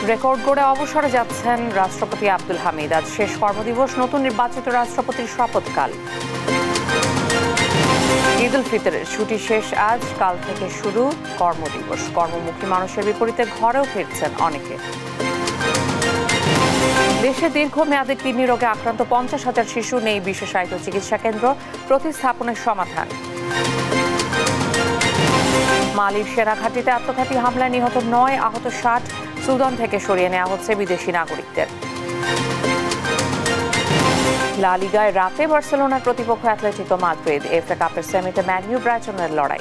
Record গড়ে অবসরে যাচ্ছেন রাষ্ট্রপতি আব্দুল হামিদ। আজ শেষ কর্মদিবস, নতুন নির্বাচিত রাষ্ট্রপতির শপথকাল। ঈদ উল ফিতরের ছুটি শেষ আজ, কাল থেকে শুরু কর্মদিবস। কর্মমুখী মানুষের বিপরীতে ঘরেও ফিরছেন অনেকে। দেশে দীর্ঘমেয়াদী কিডনি রোগে আক্রান্ত 50,000 শিশু, নেই বিশেষায়িত চিকিৎসা কেন্দ্র, প্রতিস্থাপনের সমাধান। মালির সেনা ঘাঁটিতে আত্মঘাতী হামলায় নিহত 9, আহত 60। সুদান থেকে সরিয়ে নেওয়া হচ্ছে বিদেশি নাগরিকদের। লা লিগায় রাতে বার্সেলোনার প্রতিপক্ষ অ্যাটলেটিকো মাদ্রিদ। এফএ কাপের সেমিতে ম্যান ইউ ব্রাইটনের লড়াই।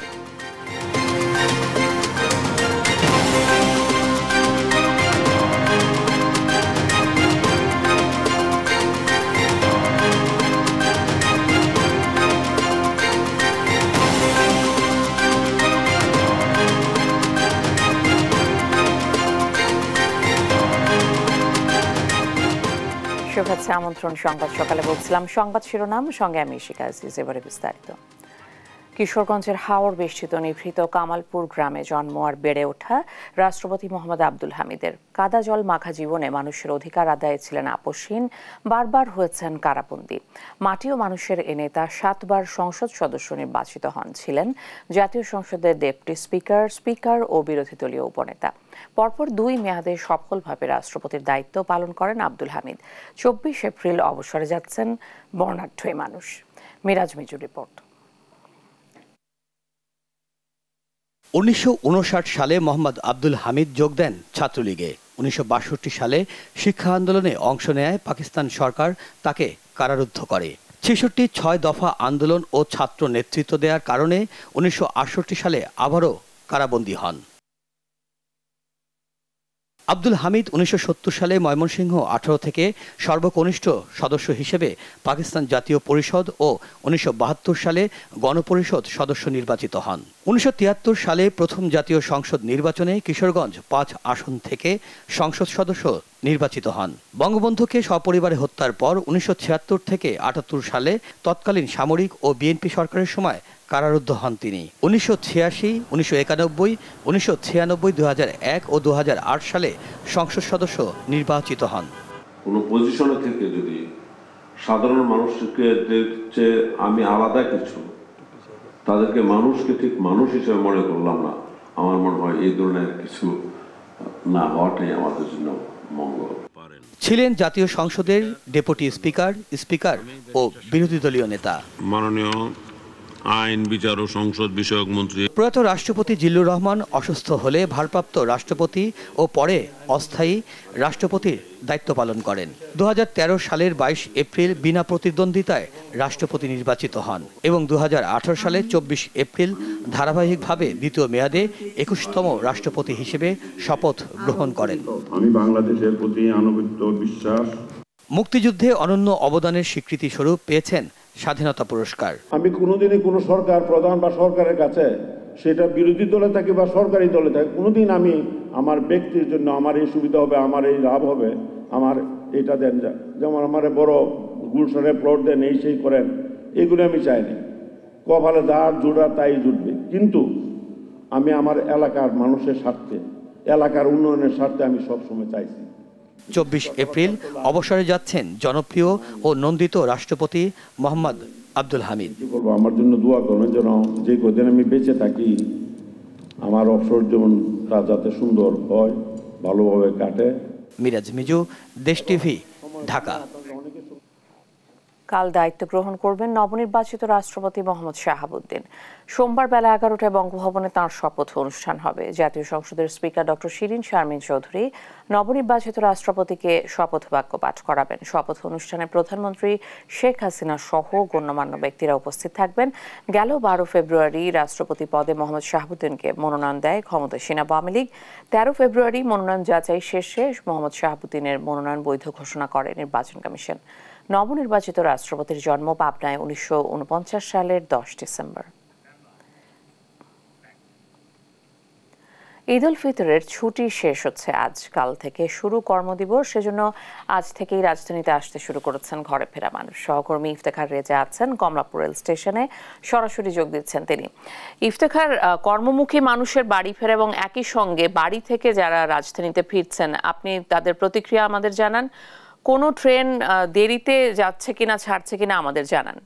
শুভেচ্ছা, আমন্ত্রণ। সংবাদ সকালে বলছিলাম সংবাদ শিরোনাম, সঙ্গে আমি শিখা আজিজ। এবারে বিস্তারিত। কিশোরগঞ্জের হাওর বেষ্টিত নিভৃত কামালপুর গ্রামে জন্ম আর বেড়ে ওঠা রাষ্ট্রপতি মোহাম্মদ আব্দুল হামিদের কাদা জল মাখা জীবনে মানুষের অধিকার আদায়ে ছিলেন আপোষহীন, বারবার হয়েছেন কারাবন্দী। মাটি ও মানুষের এ নেতা 7 বার সংসদ সদস্য নির্বাচিত হন, ছিলেন জাতীয় সংসদের ডেপুটি স্পিকার, স্পিকার ও বিরোধী দলীয় উপনেতা। পরপর 2 মেয়াদে সফলভাবে রাষ্ট্রপতির দায়িত্ব পালন করেন আব্দুল হামিদ। 24 এপ্রিল অবসরে যাচ্ছেন বর্ণাঢ্য মানুষ। মিরাজ মিজুর রিপোর্ট। 1959 সালে মোহাম্মদ আব্দুল হামিদ যোগ দেন ছাত্রলীগে। 1962 সালে শিক্ষা আন্দোলনে অংশ নেয় পাকিস্তান সরকার তাকে কারারুদ্ধ করে। 66 6 দফা আন্দোলন ও ছাত্র নেতৃত্ব দেওয়ার কারণে 1968 সালে আবারও কারাবন্দী হন। আব্দুল হামিদ 1970 সালে ময়মনসিংহ 18 থেকে সর্বকনিষ্ঠ সদস্য হিসেবে পাকিস্তান জাতীয় পরিষদ ও 1972 সালে গণপরিষদ সদস্য নির্বাচিত হন। 1973 সালে প্রথম জাতীয় সংসদ নির্বাচনে কিশোরগঞ্জ 5 আসন থেকে সংসদ সদস্য নির্বাচিত হন। বঙ্গবন্ধুকে সপরিবারে হত্যার পর 1976 থেকে 78 সালে তৎকালীন সামরিক ও বিএনপি সরকারের সময় কারারুদ্ধ হন তিনি। 1986, 1991, 1996, 2001 ও 2008 সালে সংসদ সদস্য নির্বাচিত হন। কোনো পজিশনে থেকে যদি সাধারণ মানুষকে দেখছে আমি আলাদা কিছু, তাদেরকে মানুষকে ঠিক মানুষ হিসেবে মনে করলাম না, আমার মনে হয় এই ধরনের কিছু না হওয়াটাই আমাদের জন্য মঙ্গল। ছিলেন জাতীয় সংসদের ডেপুটি স্পিকার, স্পিকার ও বিরোধী দলীয় নেতা। মাননীয় আইন, বিচার ও সংসদ বিষয়ক মন্ত্রী প্রয়াত রাষ্ট্রপতি জিল্লুর রহমান অসুস্থ হলে ভারপ্রাপ্ত রাষ্ট্রপতি ও পরে অস্থায়ী রাষ্ট্রপতির দায়িত্ব পালন করেন। 2013 সালের 22 এপ্রিল বিনা প্রতিদ্বন্দ্বিতায় রাষ্ট্রপতি নির্বাচিত হন এবং 2018 সালে 24 এপ্রিল ধারাবাহিকভাবে দ্বিতীয় মেয়াদে 21তম রাষ্ট্রপতি হিসেবে শপথ গ্রহণ করেন। আমি বাংলাদেশের প্রতি আনুগত্য বিশ্বাস। মুক্তিযুদ্ধে অনন্য অবদানের স্বীকৃতি স্বরূপ পেয়েছেন স্বাধীনতা পুরস্কার। আমি কোনোদিনই কোনো সরকার প্রধান বা সরকারের কাছে, সেটা বিরোধী দলে থাকি বা সরকারি দলে থাকি, কোনোদিন আমি আমার ব্যক্তির জন্য আমার এই সুবিধা হবে, আমার এই লাভ হবে, আমার এটা দেন, যেমন আমার বড় গুলশানে প্লট দেন, এই সেই করেন, এগুলো আমি চাইনি। কপালে যার জোড়া তাই জুটবে, কিন্তু আমি আমার এলাকার মানুষের স্বার্থে, এলাকার উন্নয়নের স্বার্থে আমি সবসময় চাইছি। 24 এপ্রিল অবসরে যাচ্ছেন জনপ্রিয় ও নন্দিত রাষ্ট্রপতি মোহাম্মদ আব্দুল হামিদ। আমার জন্য দোয়া করবেন যেন যে কদিন আমি বেঁচে থাকি আমার অবসর জীবনটা যাতে সুন্দর হয়, ভালোভাবে কাটে। মিরাজ মিজু, দেশ টিভি, ঢাকা। কাল দায়িত্ব গ্রহণ করবেন নবনির্বাচিত রাষ্ট্রপতি মোহাম্মদ শাহাবুদ্দিন। সোমবার বেলা 11টায় বঙ্গভবনে তাঁর শপথ অনুষ্ঠান হবে। জাতীয় সংসদের স্পিকার ডক্টর শিরিন শারমিন চৌধুরী নবনির্বাচিত রাষ্ট্রপতিকে শপথ বাক্য পাঠ করাবেন। শপথ অনুষ্ঠানে প্রধানমন্ত্রী শেখ হাসিনা সহ গণ্যমান্য ব্যক্তিরা উপস্থিত থাকবেন। গেল 12 ফেব্রুয়ারি রাষ্ট্রপতি পদে মোহাম্মদ শাহাবুদ্দিনকে মনোনয়ন দেয় ক্ষমতাসীন আওয়ামী লীগ। 13 ফেব্রুয়ারি মনোনয়ন যাচাই শেষে মোহাম্মদ শাহাবুদ্দিনের মনোনয়ন বৈধ ঘোষণা করে নির্বাচন কমিশন। নবনির্বাচিত রাষ্ট্রপতির জন্ম পাবনায় 1949 সালের 10 ডিসেম্বর। ঈদ উল ফিতরের ছুটি শেষ হচ্ছে আজ। কাল থেকে শুরু কর্মদিবস, সেজন্য আজ থেকেই রাজধানীতে আসতে শুরু করেছেন ঘরে ফেরা মানুষ। সহকর্মী ইফতেখার রেজা আছেন কমলাপুর রেল স্টেশনে, সরাসরি যোগ দিচ্ছেন তিনি। ইফতেখার, কর্মমুখী মানুষের বাড়ি ফেরা এবং একই সঙ্গে বাড়ি থেকে যারা রাজধানীতে ফিরছেন, আপনি তাদের প্রতিক্রিয়া আমাদের জানান। কোনো ট্রেন দেরিতে যাচ্ছে কিনা, ছাড়ছে কিনা আমাদের জানান।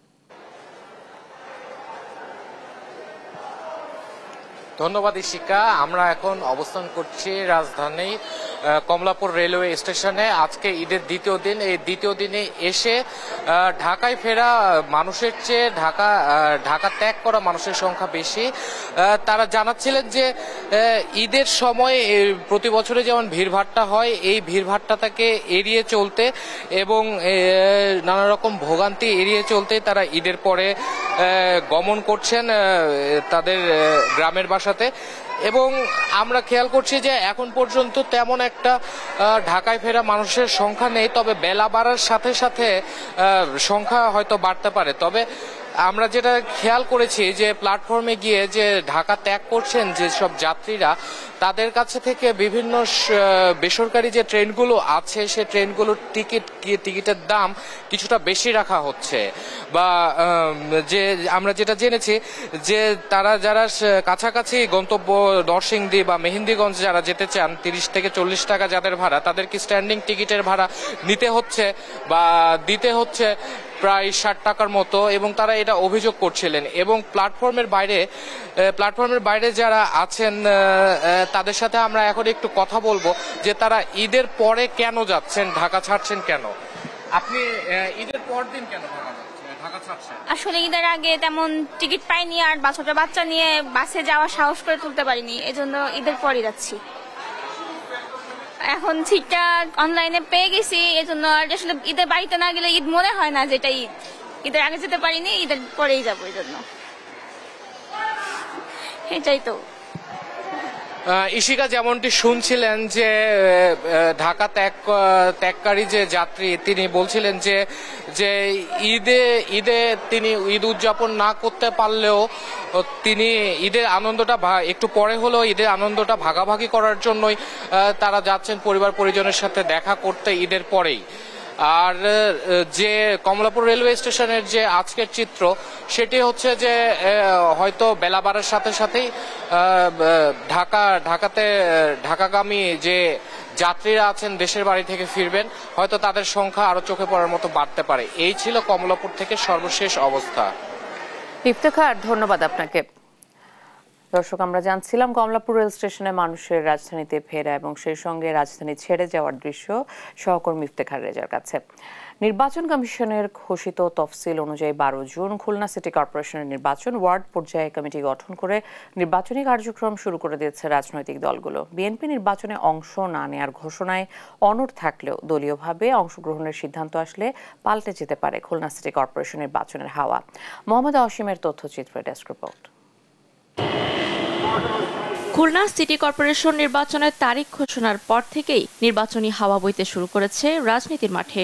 ধন্যবাদ ইশিকা। আমরা এখন অবস্থান করছি রাজধানী কমলাপুর রেলওয়ে স্টেশনে। আজকে ঈদের দ্বিতীয় দিন। এই দ্বিতীয় দিনে এসে ঢাকায় ফেরা মানুষের চেয়ে ঢাকা ত্যাগ করা মানুষের সংখ্যা বেশি। তারা জানাচ্ছিলেন যে ঈদের সময় প্রতি বছরে যেমন ভিড়ভাট্টা হয়, এই ভিড়ভাট্টাটাকে এড়িয়ে চলতে এবং নানা রকম ভোগান্তি এড়িয়ে চলতে তারা ঈদের পরে গমন করছেন তাদের গ্রামের বাসাতে। এবং আমরা খেয়াল করছি যে এখন পর্যন্ত তেমন একটা ঢাকায় ফেরা মানুষের সংখ্যা নেই, তবে বেলা বাড়ার সাথে সাথে সংখ্যা হয়তো বাড়তে পারে। তবে আমরা যেটা খেয়াল করেছি যে প্ল্যাটফর্মে গিয়ে যে ঢাকা ত্যাগ করছেন যেসব যাত্রীরা, তাদের কাছে থেকে বিভিন্ন বেসরকারি যে ট্রেনগুলো আছে সে ট্রেনগুলোর টিকিটের দাম কিছুটা বেশি রাখা হচ্ছে। বা যে আমরা যেটা জেনেছি যে তারা যারা কাছাকাছি গন্তব্য নরসিংদী বা মেহেন্দিগঞ্জ যারা যেতে চান, 30 থেকে 40 টাকা যাদের ভাড়া, তাদেরকে স্ট্যান্ডিং টিকিটের ভাড়া নিতে হচ্ছে বা দিতে হচ্ছে প্রায় 60 টাকার মতো। এবং তারা এটা অভিযোগ করছিলেন। এবং প্ল্যাটফর্মের বাইরে যারা আছেন তাদের সাথে আমরা এখন একটু কথা বলবো যে তারা ঈদের পরে কেন যাচ্ছেন, ঢাকা ছাড়ছেন কেন। আপনি ঈদের পর দিন কেন ঢাকা ছাড়ছেন? আসলে ঈদের আগে তেমন টিকিট পাইনি, আর ছোট বাচ্চা নিয়ে বাসে যাওয়া সাহস করে তুলতে পারিনি, এজন্য ঈদের পরই যাচ্ছি। এখন সিটটা অনলাইনে পেয়ে গেছি, এজন্য আর আসলে ঈদের বাড়িতে না গেলে ঈদ মনে হয় না যেটা ঈদ। ঈদের আগে যেতে পারিনি, ঈদের পরেই যাবো, এই জন্য। এটাই তো ইশিকা, যেমনটি শুনছিলেন যে ঢাকা ত্যাগকারী যে যাত্রী, তিনি বলছিলেন যে ঈদে তিনি ঈদ উদযাপন না করতে পারলেও তিনি ঈদের আনন্দটা একটু পরে হলেও ঈদের আনন্দটা ভাগাভাগি করার জন্যই তারা যাচ্ছেন পরিবার পরিজনের সাথে দেখা করতে ঈদের পরেই। আর যে কমলাপুর রেলওয়ে স্টেশনের যে আজকের চিত্র, সেটি হচ্ছে যে হয়তো বেলা বাড়ার সাথে সাথেই ঢাকাগামী যে যাত্রীরা আছেন দেশের বাড়ি থেকে ফিরবেন, হয়তো তাদের সংখ্যা আরো চোখে পড়ার মতো বাড়তে পারে। এই ছিল কমলাপুর থেকে সর্বশেষ অবস্থা। ইফতেখার, ধন্যবাদ আপনাকে। দর্শক, আমরা জানছিলাম কমলাপুর রেল স্টেশনে মানুষের রাজধানীতে ফেরা এবং সেই সঙ্গে রাজধানী ছেড়ে যাওয়ার দৃশ্য সহকর্মী ইফতেখার রেজার কাছে। নির্বাচন কমিশনের ঘোষিত তফসিল অনুযায়ী 12 জুন খুলনা সিটি কর্পোরেশনের নির্বাচন ওয়ার্ড পর্যায়ে কমিটি গঠন করে নির্বাচনী কার্যক্রম শুরু করে দিয়েছে রাজনৈতিক দলগুলো। বিএনপি নির্বাচনে অংশ না নেয়ার ঘোষণায় অনড় থাকলেও দলীয়ভাবে অংশগ্রহণের সিদ্ধান্ত আসলে পাল্টে যেতে পারে খুলনা সিটি কর্পোরেশন নির্বাচনের হাওয়া। মোহাম্মদ অসীমের তথ্যচিত্রে desk report. Khulna city corporation নির্বাচনের তারিখ ঘোষণার পর থেকেই নির্বাচনী হাওয়া বইতে শুরু করেছে রাজনীতির মাঠে।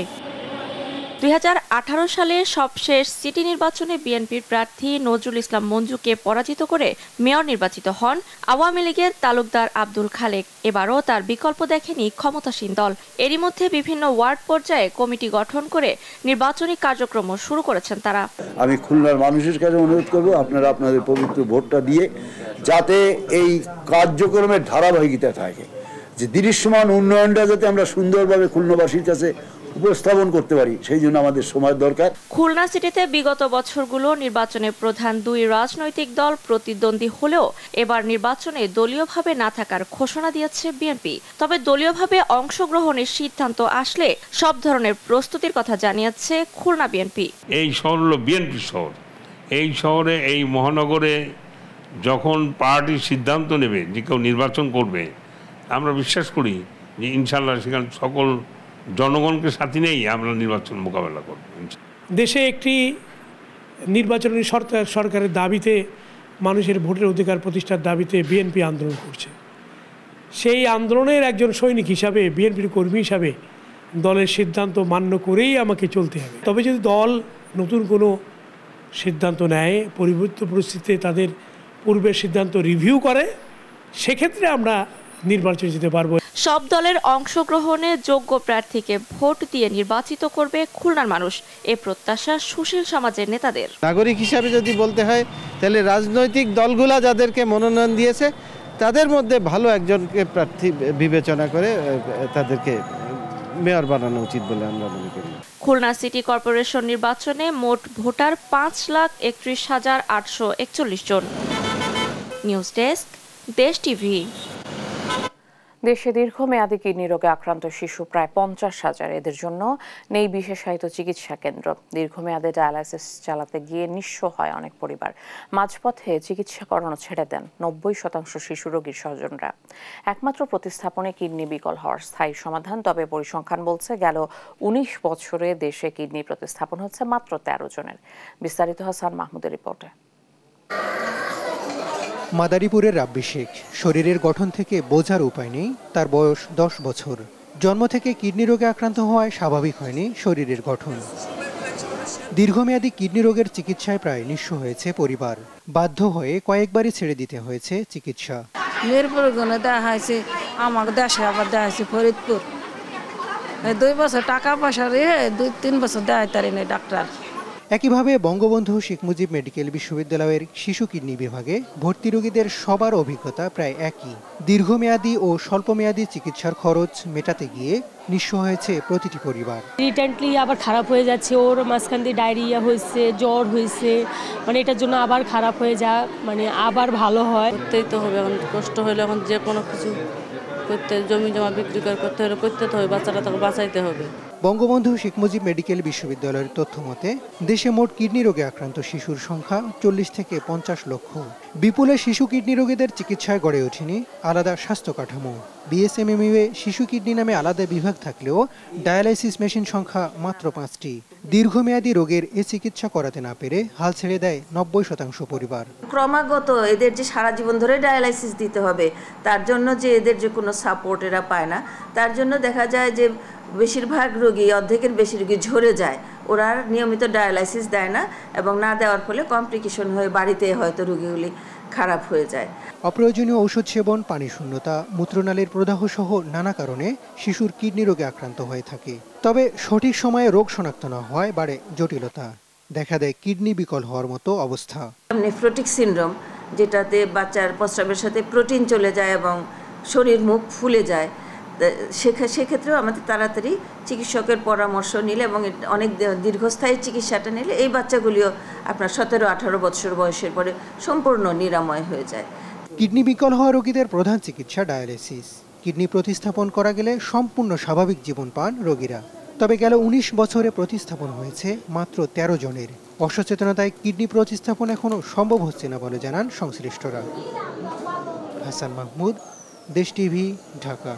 2018 সালে সবশেষ সিটি নির্বাচনে বিএনপির প্রার্থী নজরুল ইসলাম মঞ্জুকে পরাজিত করে মেয়র নির্বাচিত হন আওয়ামী লীগের তালুকদার আব্দুল খালেক। এবারও তার বিকল্প দেখেনি ক্ষমতাসীন দল। এরই মধ্যে বিভিন্ন ওয়ার্ড পর্যায়ে কমিটি গঠন করে নির্বাচনী কার্যক্রম শুরু করেছেন তারা। আমি খুলনার মানুষের কাছে অনুরোধ করব, আপনারা আপনাদের পবিত্র ভোটটা দিয়ে যাতে এই কার্যক্রমের ধারাবাহিকতা থাকে, যে দৃশ্যমান উন্নয়নটা যাতে আমরা সুন্দরভাবে খুলনাবাসীর কাছে উপস্থাপন করতে পারি, সেই জন্য আমাদের সময় দরকার। খুলনা সিটিতে বিগত বছরগুলো নির্বাচনে প্রধান দুই রাজনৈতিক দল প্রতিদ্বন্দ্বী হলেও এবার নির্বাচনে দলীয়ভাবে না থাকার ঘোষণা দিয়েছে বিএনপি। তবে দলীয়ভাবে অংশগ্রহণের সিদ্ধান্ত আসলে সব ধরনের প্রস্তুতির কথা জানিয়েছে খুলনা বিএনপি। এই শহর হলো বিএনপি শহর। এই শহরে, এই মহানগরে যখন পার্টি সিদ্ধান্ত নেবে যে কেউ নির্বাচন করবে, আমরা বিশ্বাস করি যে ইনশাল্লাহ সেখানে সকল জনগণকে সাথে নিয়েই আমরা নির্বাচন মোকাবেলা করব। দেশে একটি নির্বাচনী সরকারের দাবিতে, মানুষের ভোটের অধিকার প্রতিষ্ঠার দাবিতে বিএনপি আন্দোলন করছে। সেই আন্দোলনের একজন সৈনিক হিসাবে, বিএনপির কর্মী হিসাবে দলের সিদ্ধান্ত মান্য করেই আমাকে চলতে হবে। তবে যদি দল নতুন কোনো সিদ্ধান্ত নেয়, পরিবর্তিত পরিস্থিতিতে তাদের পূর্বের সিদ্ধান্ত রিভিউ করে, সেক্ষেত্রে আমরা নির্বাচনে যেতে পারবো। সব দলের অংশগ্রহণে যোগ্য প্রার্থীকে ভোট দিয়ে নির্বাচিত করবে খুলনার মানুষ, এ প্রত্যাশা সুশীল সমাজের নেতাদের। নাগরিক হিসাবে যদি বলতে হয় তাহলে রাজনৈতিক দলগুলা যাদেরকে মনোনয়ন দিয়েছে তাদের মধ্যে ভালো একজনকে প্রার্থী বিবেচনা করে তাদেরকে মেয়র বানানো উচিত বলে আমরা মনে করি। খুলনা সিটি কর্পোরেশন নির্বাচনে মোট ভোটার 5,31,841 জন। News desk, Desh TV. দেশে দীর্ঘমেয়াদী কিডনি রোগে আক্রান্ত শিশু প্রায় 50,000। এদের জন্য নেই বিশেষায়িত চিকিৎসা কেন্দ্র। দীর্ঘমেয়াদে ডায়ালাইসিস চালাতে গিয়ে নিঃস্ব হয় অনেক পরিবার। মাঝপথে চিকিৎসা করানো ছেড়ে দেন 90% শিশু রোগীর স্বজনরা। একমাত্র প্রতিস্থাপনে কিডনি বিকল হওয়ার স্থায়ী সমাধান। তবে পরিসংখ্যান বলছে গেল 19 বছরে দেশে কিডনি প্রতিস্থাপন হচ্ছে মাত্র 13 জনের। বিস্তারিত হাসান মাহমুদের রিপোর্টে। মাদারীপুরের রাব্বি শেখ শরীরের গঠন থেকে বোঝার উপায় নেই। তার বয়স 10 বছর। জন্ম থেকে কিডনি রোগে আক্রান্ত হওয়ায় স্বাভাবিক হয়নি শরীরের গঠন। দীর্ঘমেয়াদী কিডনি রোগের চিকিৎসায় প্রায় নিঃস্ব হয়েছে পরিবার। বাধ্য হয়ে কয়েকবারই ছেড়ে দিতে হয়েছে চিকিৎসা। মিরপুর গুনে দেওয়া হয়েছে, আমার দেশে আবার দেওয়া হয়েছে ফরিদপুর। 2 বছর টাকা পয়সা রেখে 2-3 বছর দেওয়া তারি নেই ডাক্তার। একইভাবে বঙ্গবন্ধু শেখ মুজিব মেডিকেল বিশ্ববিদ্যালয়ের শিশু কিডনি বিভাগে ভর্তি রোগীদের সবার অভিজ্ঞতা প্রায় একই। দীর্ঘমেয়াদী ও স্বল্পমেয়াদী চিকিৎসার খরচ মেটাতে গিয়ে নিঃস্ব হয়েছে প্রতিটি পরিবার। রিসেন্টলি আবার খারাপ হয়ে যাচ্ছে, ওর মাঝখান দিয়ে ডায়রিয়া হয়েছে, জ্বর হয়েছে, মানে এটার জন্য আবার খারাপ হয়ে যায়, মানে আবার ভালো হয়। করতেই তো হবে, এখন কষ্ট হলে এখন যে কোনো কিছু করতে, জমি জমা বিক্রি করতে হলে করতে তো হবে, বাচ্চাটা তাকে বাঁচাইতে হবে। বঙ্গবন্ধু শেখ মুজিব মেডিকেল বিশ্ববিদ্যালয়ের তথ্য মতে দেশে মোট কিডনি রোগে আক্রান্ত শিশুর সংখ্যা 40 থেকে 50 লক্ষ। বিপুলে শিশু কিডনি রোগীদের চিকিৎসায় গড়ে ওঠেনি আলাদা স্বাস্থ্য কাঠামো। বিএসএমএমইউ শিশু কিডনি নামে আলাদা বিভাগ থাকলেও ডায়ালাইসিস মেশিন সংখ্যা মাত্র 5টি। দীর্ঘমেয়াদী রোগের এ চিকিৎসা করাতে না পেরে হাল ছেড়ে দেয় 90% পরিবার। ক্রমাগত এদের যে সারা জীবন ধরে ডায়ালাইসিস দিতে হবে, তার জন্য যে এদের যে কোনো সাপোর্ট এরা পায় না, তার জন্য দেখা যায় যে বেশিরভাগ রোগী, অর্ধেকের বেশি রোগী ঝরে যায়। ওরা নিয়মিত ডায়ালাইসিস দেয় না এবং না দেওয়ার ফলে কমপ্লিকেশন হয়ে বাড়িতে হয়তো রোগীগুলি খারাপ হয়ে যায়। অপ্রয়োজনীয় ঔষধ সেবন, পানি শূন্যতা, মূত্রনালীর প্রদাহ সহ নানা কারণে শিশুর কিডনি রোগে আক্রান্ত হয়ে থাকে। তবে সঠিক সময়ে রোগ শনাক্ত না হওয়ায় বাড়ে জটিলতা, দেখা দেয় কিডনি বিকল হওয়ার মতো অবস্থা। নেফ্রোটিক সিনড্রোম, যেটাতে বাচ্চার প্রস্রাবের সাথে প্রোটিন চলে যায় এবং শরীর মুখ ফুলে যায়, সেক্ষেত্রেও আমাদের তাড়াতাড়ি চিকিৎসকের পরামর্শ নিলে এবং অনেক দীর্ঘস্থায়ী চিকিৎসাটা নিলে এই বাচ্চাগুলিও আপনার 17-18 বছর বয়সের পরে সম্পূর্ণ নিরাময় হয়ে যায়। কিডনি বিকল হওয়া রোগীদের প্রধান চিকিৎসা ডায়ালাইসিস। কিডনি প্রতিস্থাপন করা গেলে সম্পূর্ণ স্বাভাবিক জীবন পান রোগীরা। তবে গেল 19 বছরে প্রতিস্থাপন হয়েছে মাত্র 13 জনের। অসচেতনতায় কিডনি প্রতিস্থাপন এখনো সম্ভব হচ্ছে না বলে জানান সংশ্লিষ্টরা। Hasan Mahmud, Desh TV, Dhaka.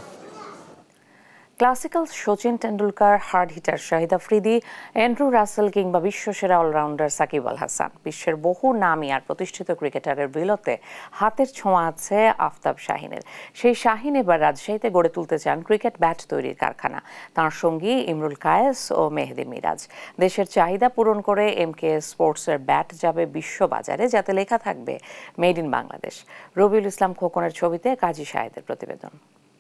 Classical Sachin Tendulkar, hard hitter Shahid Afridi, Andrew Russell কিংবা বিশ্বসেরা অলরাউন্ডার সাকিব আল হাসান, বিশ্বের বহু নামী আর প্রতিষ্ঠিত ক্রিকেটারের বিলতে হাতের ছোঁয়া আছে আফতাব শাহিনের। সেই শাহিন এবার রাজশাহীতে গড়ে তুলতে চান ক্রিকেট ব্যাট তৈরির কারখানা। তাঁর সঙ্গী ইমরুল কায়েস ও মেহেদি মিরাজ। দেশের চাহিদা পূরণ করে এমকে স্পোর্টসের ব্যাট যাবে বিশ্ববাজারে, যাতে লেখা থাকবে মেড ইন বাংলাদেশ। রবিউল ইসলাম খোকনের ছবিতে কাজী শাহেদের প্রতিবেদন।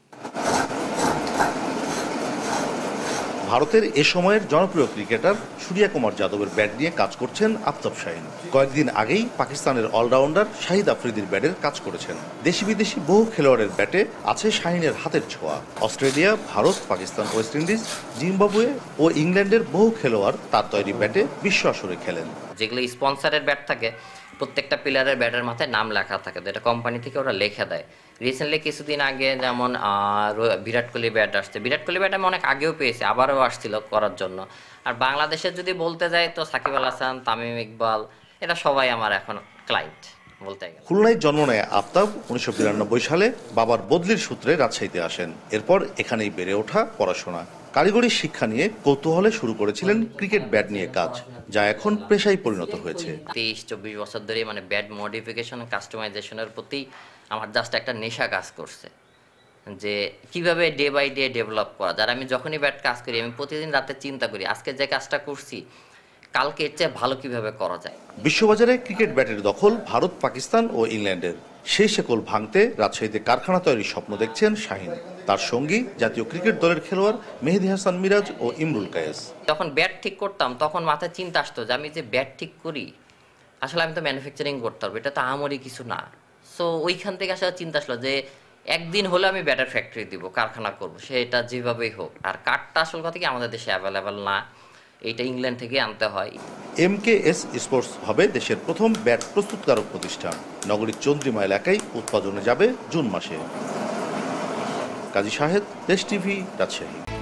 ভারতের এ সময়ের জনপ্রিয় ক্রিকেটার সূর্য কুমার যাদবের ব্যাট নিয়ে কাজ করছেন আফতাব শাহিন। কয়েকদিন আগেই পাকিস্তানের অলরাউন্ডার শাহিদ আফ্রিদির ব্যাটের কাজ করেছেন। দেশি বিদেশি বহু খেলোয়াড়ের ব্যাটে আছে শাহিনের হাতের ছোঁয়া। Australia, Bharat, Pakistan, West Indies, Zimbabwe ও ইংল্যান্ডের বহু খেলোয়াড় তার তৈরি ব্যাটে বিশ্ব আসরে খেলেন। যেগুলো স্পন্সরের ব্যাট থাকে, প্রত্যেকটা প্লেয়ারের ব্যাটের মাথায় নাম লেখা থাকে, তো এটা কোম্পানি থেকে ওরা লেখা দেয়। রিসেন্টলি কিছুদিন আগে যেমন বিরাট কোহলি ব্যাট আসছে, বিরাট কোহলি ব্যাট আমি অনেক আগেও পেয়েছি, আবারও আসছিল করার জন্য। আর বাংলাদেশের যদি বলতে যাই তো সাকিব আল হাসান, তামিম ইকবাল, এটা সবাই আমার এখন ক্লায়েন্ট বলতে গেলে। খুলনায় জন্ম নেয় আফতাব 1992 সালে বাবার বদলির সূত্রে রাজশাহীতে আসেন। এরপর এখানেই বেড়ে ওঠা পড়াশোনা। কারিগরি শিক্ষা নিয়ে কৌতূহলে শুরু করেছিলেন ক্রিকেট ব্যাট নিয়ে কাজ, যা এখন পেশায় পরিণত হয়েছে। 23-24 বছর ধরে মানে ব্যাট মডিফিকেশন, কাস্টমাইজেশনের প্রতি আমার জাস্ট একটা নেশা কাজ করছে, যে কিভাবে ডে বাই ডে ডেভেলপ করা যায়। আমি যখনই ব্যাট কাজ করি, আমি প্রতিদিন রাতে চিন্তা করি আজকে যে কাজটা করছি কালকে এর চেয়ে ভালো কিভাবে করা যায়। বিশ্ববাজারে ক্রিকেট ব্যাটের দখল ভারত, পাকিস্তান ও ইংল্যান্ডের। সেই শেকল ভাঙতে রাজশাহীতে কারখানা তৈরির স্বপ্ন দেখছেন শাহিন। তার সঙ্গী জাতীয় ক্রিকেট দলের খেলোয়াড় মেহেদী হাসান মিরাজ ও ইমরুল কায়েস। যখন ব্যাট ঠিক করতাম তখন মাথায় চিন্তা আসতো যে আমি যে ব্যাট ঠিক করি আসলে আমি তো ম্যানুফ্যাকচারিং করতে পারবো, এটা তো আমারই কিছু না। সো ওইখান থেকে আসলে চিন্তা আসলো যে একদিন হলে আমি ব্যাটার ফ্যাক্টরি দিব, কারখানা করবো, সেটা যেভাবেই হোক। আর কাঠটা আসল কথা কি আমাদের দেশে অ্যাভেলেবেল না, এইটা ইংল্যান্ড থেকে আনতে হয়। MKS স্পোর্টস হবে দেশের প্রথম ব্যাট প্রস্তুতকারক প্রতিষ্ঠান। নগরীর চন্দ্রিমা এলাকায় উৎপাদনে যাবে জুন মাসে। কাজী শাহেদ, দেশ টিভি, রাজশাহী।